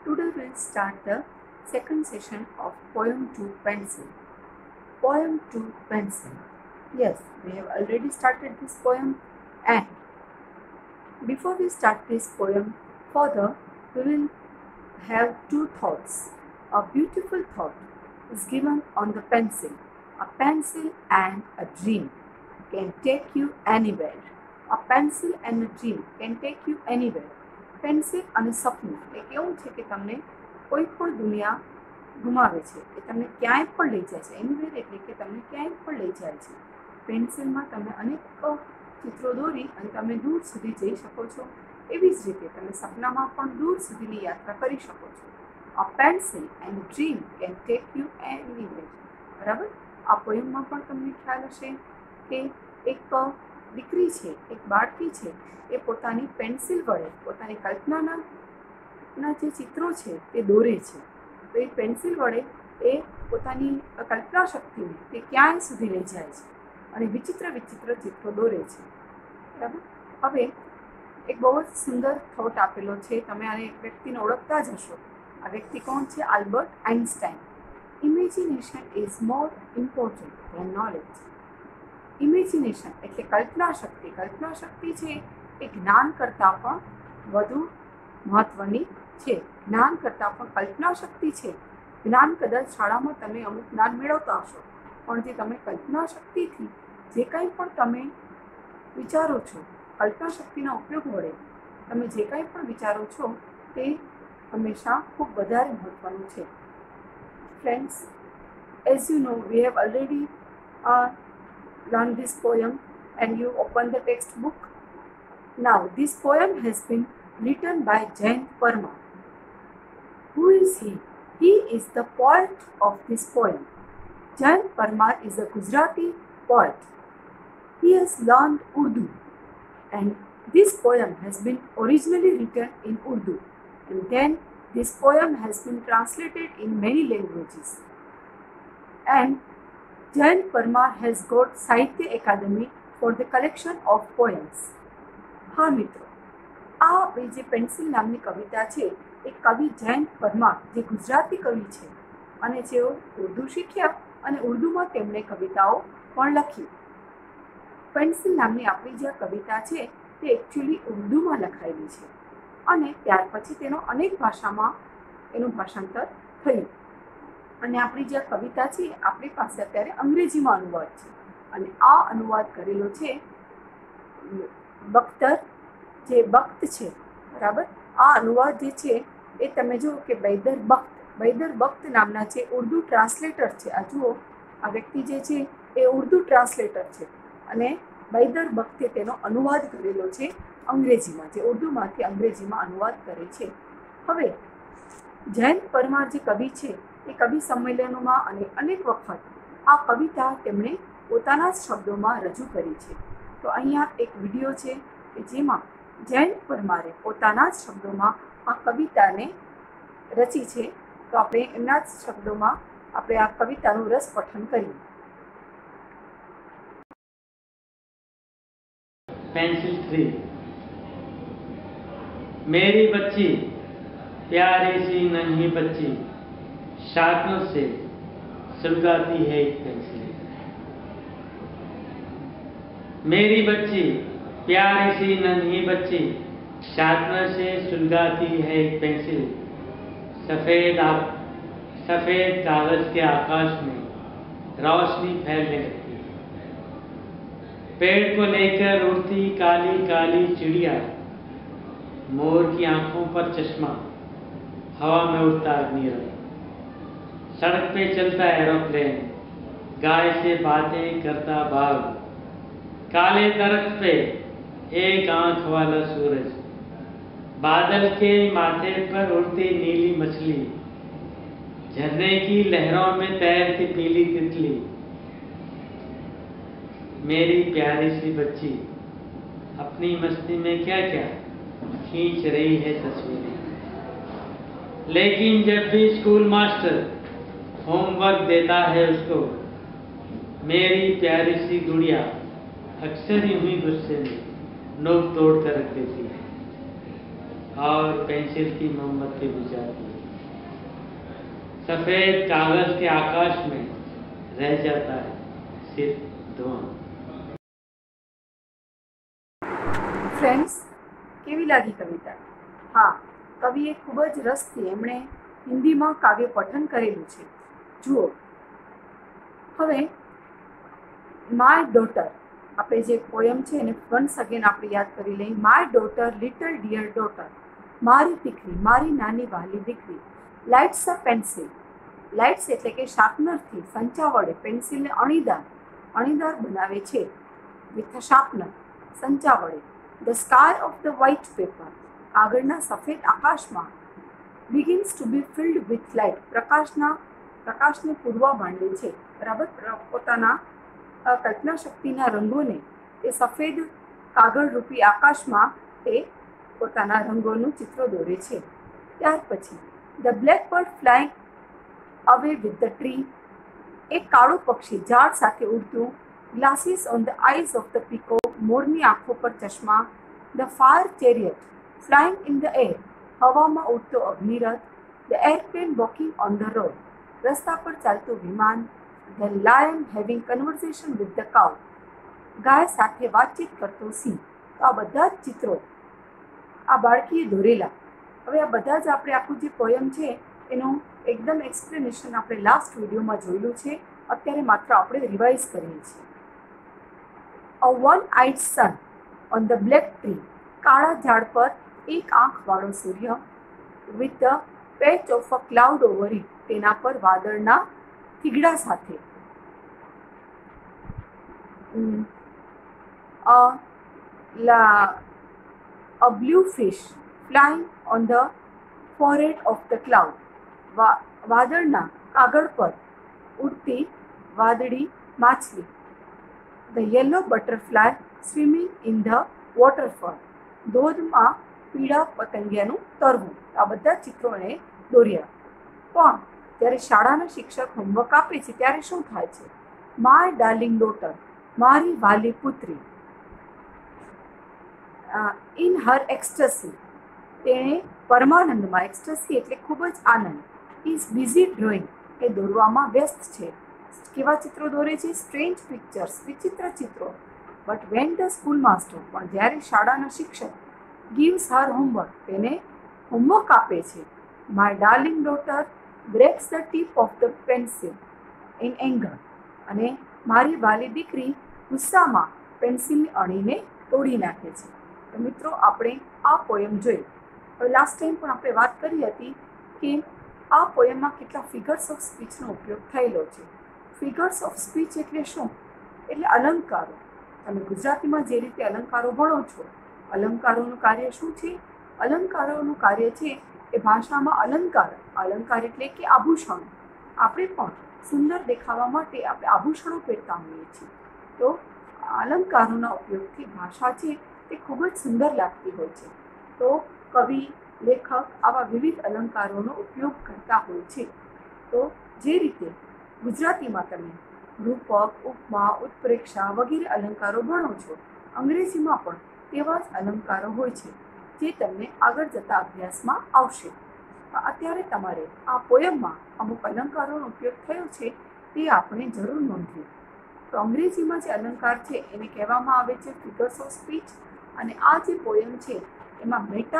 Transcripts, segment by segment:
Today we'll start the second session of Poem to Pencil. Poem to Pencil. Yes, we have already started this poem, and before we start this poem further, we will have two thoughts. A beautiful thought is given on the pencil. A pencil and a dream can take you anywhere. A pencil and a dream can take you anywhere. Pencil અને સપનું એક એવું છે કે તમને કોઈ પણ દુનિયા ગુમાવે છે, એ તમને ક્યાંય પણ લઈ જાય છે. એનીવેર એટલે કે તમને ક્યાંય પણ લઈ જાય છે. પેન્સિલમાં તમે અનેક ચિત્રો દોરી અને તમે દૂર સુધી જઈ શકો છો. એવી જ રીતે તમે સપનામાં પણ દૂર સુધીની યાત્રા કરી શકો છો. A pencil and dream can take you anywhere. બરાબર. આ પોએમમાં પણ તમને ખ્યાલ હશે કે એક દીકરી છે, એક બાળકી છે, એ પોતાની પેન્સિલ વડે પોતાની કલ્પનાના જે ચિત્રો છે તે દોરે છે. તો એ પેન્સિલ વડે એ પોતાની કલ્પના શક્તિને તે ક્યાંય સુધી લઈ જાય છે અને વિચિત્ર વિચિત્ર ચિત્રો દોરે છે. બરાબર. હવે એક બહુ જ સુંદર થોટ આપેલો છે. તમે આ વ્યક્તિને ઓળખતા જ હશો. આ વ્યક્તિ કોણ છે? Albert Einstein. Imagination is more important than knowledge. Imagination એટલે કલ્પના શક્તિ. કલ્પના શક્તિ છે એ જ્ઞાન કરતાં પણ વધુ મહત્ત્વની છે. જ્ઞાન કરતાં પણ કલ્પના શક્તિ છે. જ્ઞાન કદાચ શાળામાં તમે અમુક જ્ઞાન મેળવતા હશો, પણ જે તમે કલ્પના શક્તિથી જે કંઈ પણ તમે વિચારો છો, કલ્પના શક્તિના ઉપયોગ વડે તમે જે કંઈ પણ વિચારો છો તે હંમેશા ખૂબ વધારે મહત્ત્વનું છે. Friends, as you know, we have already learned this poem and you open the textbook. Now, this poem has been written by Jayant Parmar. Who is he? He is the poet of this poem. Jayant Parmar is a Gujarati poet. He has learned Urdu, and this poem has been originally written in Urdu, and then this poem has been translated in many languages. And Jayant Parmar has got Sahitya Academy for the collection of poems. હા મિત્રો, આ જે pencil નામની કવિતા છે એ કવિ જયંત પરમાર, જે ગુજરાતી કવિ છે અને જેઓ ઉર્દુ શીખ્યા અને ઉર્દુમાં તેમણે કવિતાઓ પણ લખી. પેન્સિલ નામની આપણી જે કવિતા છે તે એકચ્યુઅલી ઉર્દુમાં લખાયેલી છે અને ત્યાર પછી તેનો અનેક ભાષામાં એનું ભાષાંતર થયું. અને આપણી જે કવિતા છે આપણી પાસે અત્યારે અંગ્રેજીમાં અનુવાદ છે અને આ અનુવાદ કરેલો છે બખ્તર, જે બખ્ત છે. બરાબર. આ અનુવાદ જે છે એ તમે જુઓ કે બૈદર બખ્ત નામના છે ઉર્દુ ટ્રાન્સલેટર છે. આ જુઓ, આ વ્યક્તિ જે છે એ ઉર્દુ ટ્રાન્સલેટર છે અને બૈદર બખ્તે તેનો અનુવાદ કરેલો છે અંગ્રેજીમાં, જે ઉર્દુમાંથી અંગ્રેજીમાં અનુવાદ કરે છે. હવે જયંત પરમાર જે કવિ છે એ કવિ સંમેલનોમાં અને અનેક વખત આ કવિતા તેમણે પોતાના જ શબ્દોમાં રજૂ કરી છે. તો અહીંયા એક વિડીયો છે કે જેમાં જયંત પરમારે પોતાના જ શબ્દોમાં આ કવિતાને રચી છે. તો આપણે એમના જ શબ્દોમાં આપણે આ કવિતાનું રસ પઠન કરીએ. पेंसिल 3. मेरी बच्ची, प्यारी सी नन्ही बच्ची, शाखों से सुलगाती है एक पेंसिल. मेरी बच्ची, प्यारी सी नन्ही बच्ची, शाखों से सुलगाती है एक पेंसिल. सफेद कागज के आकाश में रोशनी फैलने लगती. पेड़ को लेकर उड़ती काली काली चिड़िया, मोर की आंखों पर चश्मा, हवा में उड़ता अग्निरथ. सड़क पे चलता एरोप्लेन, गाय से बातें करता बाघ, काले दरख्त पे एक आंख वाला सूरज, बादल के माथे पर उड़ती नीली मछली, झरने की लहरों में तैरती पीली तितली. मेरी प्यारी सी बच्ची अपनी मस्ती में क्या क्या खींच रही है तस्वीरें. लेकिन जब भी स्कूल मास्टर होमवर्क देता है उसको, मेरी प्यारी सी गुड़िया अक्सर ही हुई गुस्से में नोक तोड़ कर रख देती है. और पेंसिल की मोमबत्ती बुझाती है। सफेद कागज के आकाश में रह जाता है सिर्फ धुआं। ફ્રેન્ડ્સ, કેવી લાગી કવિતા? હા, કવિએ ખૂબ જ રસથી એમણે હિન્દીમાં કાવ્ય પઠન કરેલું છે. જુઓ, હવે માય ડોટર, આપણે જે પોયમ છે એને વન્સ અગેન આપણે યાદ કરી લઈએ. My daughter, little dear daughter, મારી દીકરી, મારી નાની વહાલી દીકરી. લાઇટ્સ અ પેન્સિલ, લાઇટ્સ એટલે કે શાર્પનરથી સંચા વડે પેન્સિલને અણીદાર બનાવે છે. વિથ અ શાર્પનર, સંચા વડે. The sky of the white paper, કાગળના સફેદ આકાશમાં. Begins to be filled with light, પ્રકાશને પૂરવા માંડે છે. બરાબર, પોતાના કલ્પના શક્તિના રંગોને તે સફેદ કાગળરૂપી આકાશમાં તે પોતાના રંગોનું ચિત્ર દોરે છે. ત્યાર પછી the black bird flying away with the tree, એક કાળું પક્ષી ઝાડ સાથે ઉડતું. Glasses on the eyes of the peacock, મોરની આંખો પર ચશ્મા. The fire chariot flying in the air, હવામાં ઉડતો અગ્નિરથ. The airplane walking on the road, રસ્તા પર ચાલતું વિમાન. The lion having conversation with the cow, ગાય સાથે વાતચીત કરતો સિંહ. તો આ બધા જ ચિત્રો આ બાળકીએ દોરેલા. હવે આ બધા જ આપણે આખું જે પોયમ છે એનું એકદમ એક્સપ્લેનેશન આપણે લાસ્ટ વિડીયોમાં જોયેલું છે. અત્યારે માત્ર આપણે રિવાઇઝ કરીએ છીએ. A one eyed sun on the black tree, કાળા ઝાડ પર એક આંખવાળો સૂર્ય. With the patch of a cloud over it, તેના પર વાદળના થીગડા સાથે. A blue fish flying on the forehead of the cloud, વાદળના કાગળ પર ઉડતી વાદળી માછલી. The yellow butterfly swimming in the waterfall, ધોધમાં પીળા પતંગિયાનું તરવું. આ બધા ચિત્રોને દોર્યા. પણ જ્યારે શાળાના શિક્ષક હોમવર્ક આપે છે ત્યારે શું થાય છે? માય ડાર્લિંગ ડોટર, મારી વાલી પુત્રી. ઇન હર એક્સ્ટસી, તેણે પરમાનંદમાં, એક્સ્ટસી એટલે ખૂબ જ આનંદ. ઇઝ બિઝી ડ્રોઈંગ, એ દોરવામાં વ્યસ્ત છે. કેવા ચિત્રો દોરે છે? સ્ટ્રેન્જ પિક્ચર્સ, વિચિત્ર ચિત્રો. But when the school master, પણ જ્યારે શાળાના શિક્ષક ગીવ્સ હર હોમવર્ક, તેને હોમવર્ક આપે છે. My darling daughter breaks the tip of the pencil in anger, અને મારી વાલી દીકરી ગુસ્સામાં પેન્સિલની અણીને તોડી નાખે છે. તો મિત્રો, આપણે આ પોયમ જોઈ. હવે લાસ્ટ ટાઈમ પણ આપણે વાત કરી હતી કે આ પોયમમાં કેટલા ફિગર્સ ઓફ સ્પીચનો ઉપયોગ થયેલો છે. ફિગર્સ ઓફ સ્પીચ એટલે શું? એટલે અલંકારો. તમે ગુજરાતીમાં જે રીતે અલંકારો ભણો છો, અલંકારોનું કાર્ય શું છે? અલંકારોનું કાર્ય છે એ ભાષામાં અલંકાર. અલંકાર એટલે કે આભૂષણો. આપણે પણ સુંદર દેખાવા માટે આપણે આભૂષણો પહેરતા હોઈએ છીએ. તો અલંકારોના ઉપયોગથી ભાષા છે તે ખૂબ જ સુંદર લાગતી હોય છે. તો કવિ, લેખક આવા વિવિધ અલંકારોનો ઉપયોગ કરતા હોય છે. તો જે રીતે ગુજરાતીમાં તમે રૂપક, ઉપમા, ઉત્પ્રેક્ષા વગેરે અલંકારો ભણો છો, અંગ્રેજીમાં પણ તેવા જ અલંકારો હોય છે જે તમને આગળ જતા અભ્યાસમાં આવશે. અત્યારે તમારે આ પોયમમાં અમુક અલંકારોનો ઉપયોગ થયો છે તે આપણે જરૂર નોંધ્યું. તો અંગ્રેજીમાં જે અલંકાર છે એને કહેવામાં આવે છે ફિગર્સ ઓફ સ્પીચ. અને આ જે પોયમ છે એમાં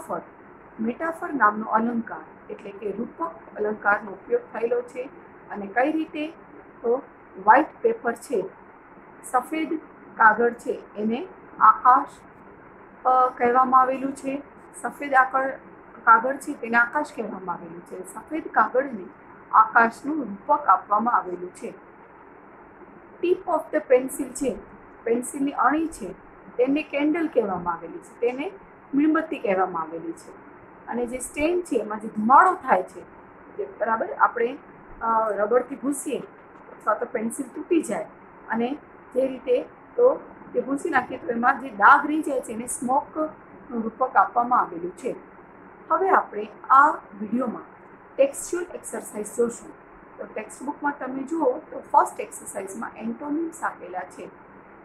મેટાફર નામનો અલંકાર એટલે કે રૂપક અલંકારનો ઉપયોગ થયેલો છે. અને કઈ રીતે? તો વ્હાઇટ પેપર છે, સફેદ કાગળ છે, એને આકાશ કહેવામાં આવેલું છે. સફેદ કાગળ છે તેને આકાશ કહેવામાં આવેલું છે. સફેદ કાગળને આકાશનું રૂપક આપવામાં આવેલું છે. ટીપ ઓફ ધ પેન્સિલ છે, પેન્સિલની અણી છે, તેને કેન્ડલ કહેવામાં આવેલી છે, તેને મીણબત્તી કહેવામાં આવેલી છે. અને જે સ્ટેન છે એમાં જે ધુમાડો થાય છે, જે બરાબર આપણે રબરથી ભૂસીએ અથવા તો પેન્સિલ તૂટી જાય અને જે રીતે તો તે ભૂસી નાખીએ તો એમાં જે દાગ રહી જાય છે એને સ્મોકનું રૂપક આપવામાં આવેલું છે. હવે આપણે આ વિડીયોમાં ટેક્સ્ચ્યુઅલ એક્સરસાઇઝ જોશું. તો ટેક્સ્ટ બુકમાં તમે જુઓ તો ફર્સ્ટ એક્સરસાઇઝમાં એન્ટોનિમ્સ આપેલા છે.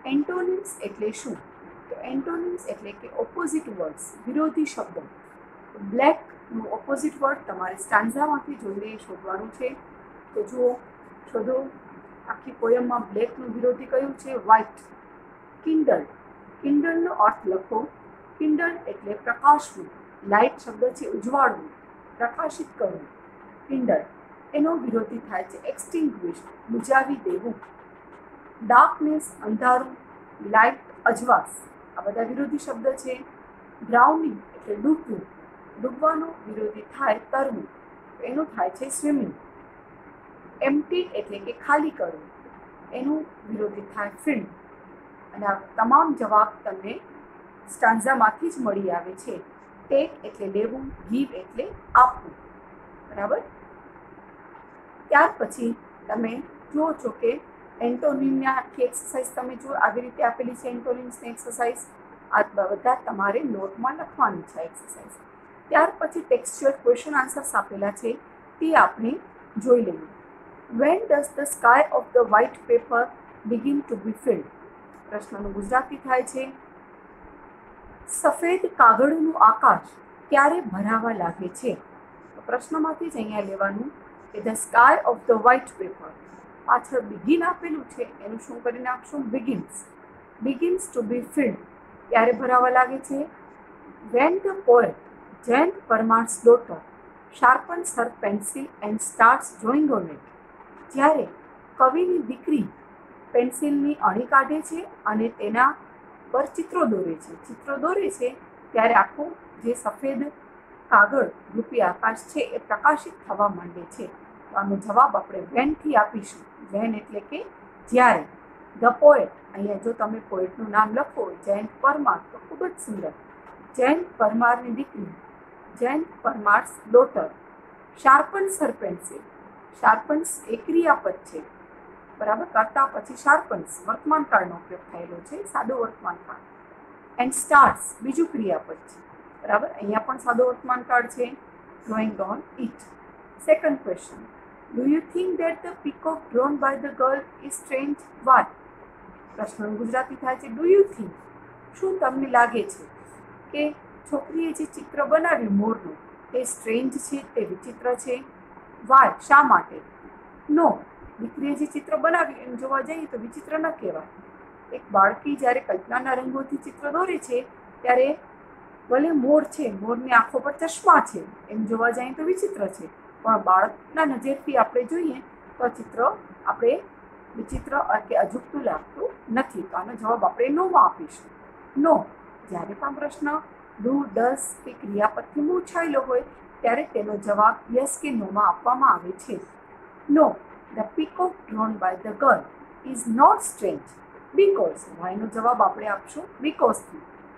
એન્ટોનિમ્સ એટલે શું? તો એન્ટોનિમ્સ એટલે કે ઓપોઝિટ વર્ડ્સ, વિરોધી શબ્દો. બ્લેકનું ઓપોઝિટ વર્ડ તમારે સ્ટાન્ઝામાંથી જોઈને શોધવાનું છે. તો જુઓ, શોધો. આખી પોયમમાં બ્લેકનું વિરોધી કયું છે? વ્હાઇટ. કિન્ડલ. કિન્ડલનો અર્થ લખો. કિન્ડલ એટલે પ્રકાશવું. લાઇટ શબ્દ છે ઉજવાળવું, પ્રકાશિત કરવું. કિન્ડલ. એનો વિરોધી થાય છે એક્સટિંગ્વિશ, બુજાવી દેવું. ડાર્કનેસ અંધારું, લાઇટ અજવાસ. આ બધા વિરોધી શબ્દ છે. ડ્રાઉનિંગ એટલે ડૂબવું, ડૂબવાનો વિરોધી થાય તરવું, એનું થાય છે સ્વિમિંગ. એમ્પ્ટી એટલે કે ખાલી કરવું, એનું વિરોધી થાય ફિલ્ડ. અને આ તમામ જવાબ તમને સ્ટાન્ઝામાંથી જ મળી આવે છે. ટેક એટલે લેવું, ગીવ એટલે આપવું. બરાબર. ત્યાર પછી તમે જુઓ છો કે એન્ટોનિમની આખી એક્સરસાઇઝ તમે જુઓ આવી રીતે આપેલી છે. એન્ટોનિમ્સની એક્સરસાઇઝ આ બધા તમારે નોટમાં લખવાની છે એક્સરસાઇઝ. ત્યાર પછી ટેક્સ્ચ્યુઅલ ક્વેશ્ચન આન્સર્સ આપેલા છે તે આપણે જોઈ લઈએ. When does the sky of the white paper begin to be filled? પ્રશ્નનું ગુજરાતી થાય છે સફેદ કાગળનું આકાશ ક્યારે ભરાવા લાગે છે? તો પ્રશ્નમાંથી જ અહીંયા લેવાનું કે the sky of the white paper, પાછળ બિગિન આપેલું છે એનું શું કરી નાખશું? Begins. Begins to be filled ક્યારે ભરાવા લાગે છે? When the poet Jayant Parmar's daughter sharpens her pencil and starts drawing on it. જ્યારે કવિની દીકરી પેન્સિલની અણી કાઢે છે અને તેના પર ચિત્રો દોરે છે. ચિત્રો દોરે છે ત્યારે આખું જે સફેદ કાગળ રૂપી આકાશ છે એ પ્રકાશિત થવા માંડે છે. તો આનો જવાબ આપણે વેનથી આપીશું. વેન એટલે કે જ્યારે. ધ પોએટ, અહીંયા જો તમે પોએટનું નામ લખો જયંત પરમાર તો ખૂબ જ સુંદર. જયંત પરમારની દીકરી, Jayant Parmar's daughter sharpens her pencil. Sharpens એ ક્રિયાપદ છે. બરાબર. કરતા પછી શાર્પન્સ વર્તમાન કાળનો ઉપયોગ થયેલો છે, સાદો વર્તમાન કાળ. એન્ડ સ્ટાર્ટ્સ બીજું ક્રિયાપદ છે. બરાબર. અહીંયા પણ સાદો વર્તમાન કાળ છે. Drawing on it. Second question, do you think that the peacock drawn by the girl is strange? Why? પ્રશ્નનું ગુજરાતી થાય છે ડુ યુ થિંક, શું તમને લાગે છે કે છોકરીએ જે ચિત્ર બનાવ્યું મોરનું તે સ્ટ્રેન્જ છે, તે વિચિત્ર છે? વાય? શા માટે? નો, દીકરીએ જે ચિત્ર બનાવ્યું એમ જોવા જઈએ તો વિચિત્ર ન કહેવાય. એક બાળકી જ્યારે કલ્પનાના રંગોથી ચિત્ર દોરે છે ત્યારે ભલે મોર છે, મોરની આંખો પર ચશ્મા છે, એમ જોવા જઈએ તો વિચિત્ર છે, પણ બાળકના નજરથી આપણે જોઈએ તો ચિત્ર આપણે વિચિત્ર કે અજુગતું લાગતું નથી. તો આનો જવાબ આપણે નોમાં આપીશું. નો. જ્યારે પણ પ્રશ્ન ડુ, ડઝ કે ક્રિયાપદથી મૂછાયેલો હોય ત્યારે તેનો જવાબ યસ કે નોમાં આપવામાં આવે છે. No, the peacock drawn by the girl is not strange because. વાયનો જવાબ આપણે આપશું બીકોઝથી.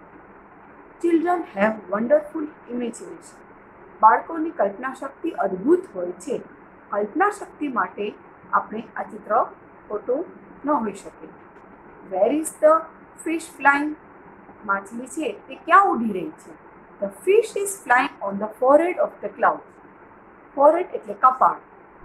Children have wonderful imagination. બાળકોની કલ્પના શક્તિ અદ્ભુત હોય છે. કલ્પના શક્તિ માટે આપણે આ ચિત્ર ખોટું ન હોઈ શકે. Where is the fish flying? માછલી છે તે ક્યાં ઉડી રહી છે? The fish is flying on the forehead of the cloud. Forehead એટલે કપાળ.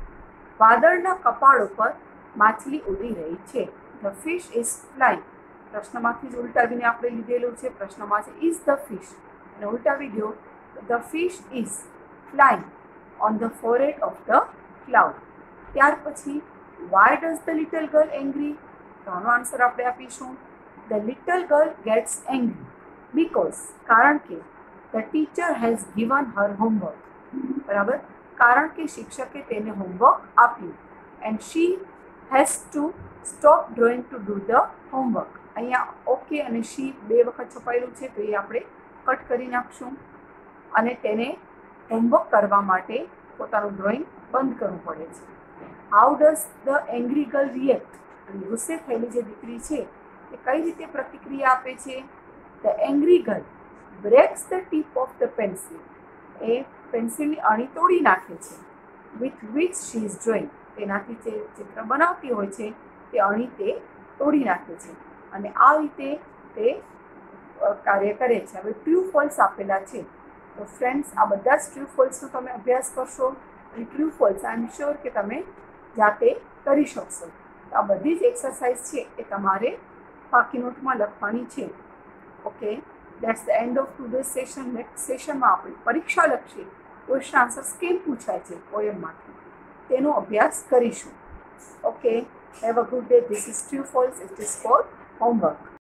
વાદળના કપાળ ઉપર માછલી ઉડી રહી છે. The fish is flying. પ્રશ્નમાંથી જ ઉલટાવીને આપણે લીધેલું છે. પ્રશ્નમાં છે ઇઝ ધ ફિશ, અને ઉલટાવી દો the fish is flying on the forehead of the cloud. ત્યાર પછી why does the little girl angry? તો આનો આન્સર આપણે આપીશું the little girl gets angry because, કારણ કે the teacher has given her homework. બરાબર. કારણ કે શિક્ષકે તેને હોમવર્ક આપ્યું. And she has to stop drawing to do the homework. અહીંયા ઓકે અને શી બે વખત છપાયેલું છે તો એ આપણે કટ કરી નાખશું અને તેને હોમવર્ક કરવા માટે પોતાનું ડ્રોઈંગ બંધ કરવું પડે છે. How does the angry girl react? અને ગુસ્સે થયેલી જે દીકરી છે એ કઈ રીતે પ્રતિક્રિયા આપે છે? The angry girl breaks the tip of the pencil. એ પેન્સિલની અણી તોડી નાખે છે. With which she is drawing. તેનાથી જે ચિત્ર બનાવતી હોય છે તે અણી તે તોડી નાખે છે અને આ રીતે તે કાર્ય કરે છે. હવે ટ્રુ ફોલ્સ આપેલા છે તો ફ્રેન્ડ્સ આ બધા જ ટ્રુ ફોલ્સનો તમે અભ્યાસ કરશો અને true false I am sure કે તમે જાતે કરી શકશો. તો આ બધી જ એક્સરસાઇઝ છે એ તમારે બાકી નોટમાં લખવાની છે. Okay, That's the end of today's session. Next sessionમાં આપણે પરીક્ષાલક્ષી ક્વેશ્ચન આન્સર્સ કેમ પૂછાય છે પોયમમાંથી તેનો અભ્યાસ કરીશું. Okay, have a good day. This is true false. It is for homework.